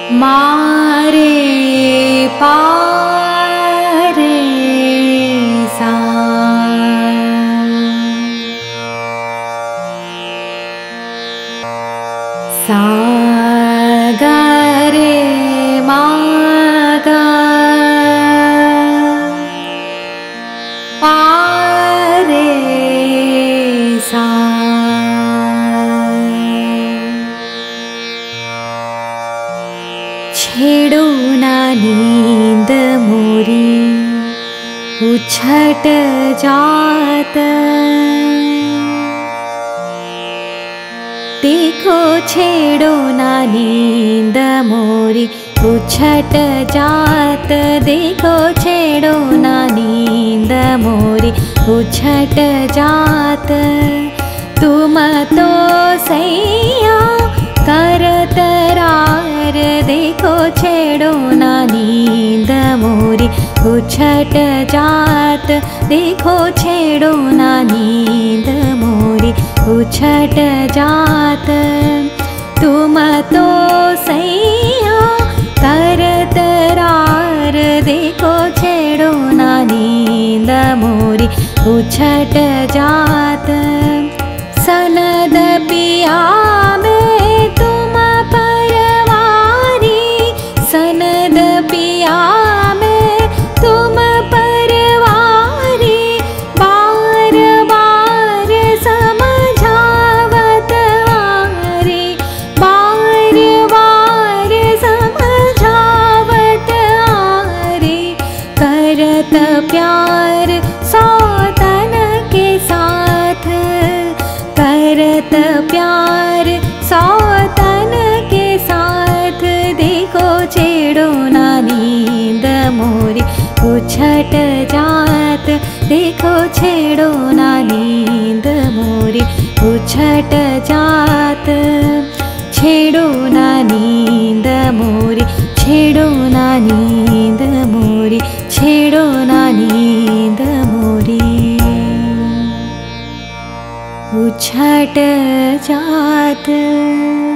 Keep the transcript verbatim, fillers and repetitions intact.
मारे पारे सा सा गा रे मा गा पा रे सा छेड़ो ना नींद मोरी उछट जात देखो छेड़ो ना नींद मोरी उछट जात देखो छेड़ो ना नींद मोरी उछट जात तुम तो सैया करत रार देखो छेड़ो ना नींद मोरी उछट जात देखो छेड़ो ना नींद मोरी उछट जात तुम तो सैया करत रार देखो छेड़ो ना नींद मोरी उछट जात सनद पिया में तुम परवारी सनद पिया में तुम परवारी बार बार समझावत आरी बार बार समझावत आरी करत प्यार सौतन के साथ करत प्यार सौतन के साथ देखो छेड़ो ना नींद मोरी उछट जात देखो छेड़ो ना नींद मोरी उछट जात छेड़ो ना नींद मोरी छेड़ो ना नींद मोरी छेड़ो ना नींद मोरी उछट जात।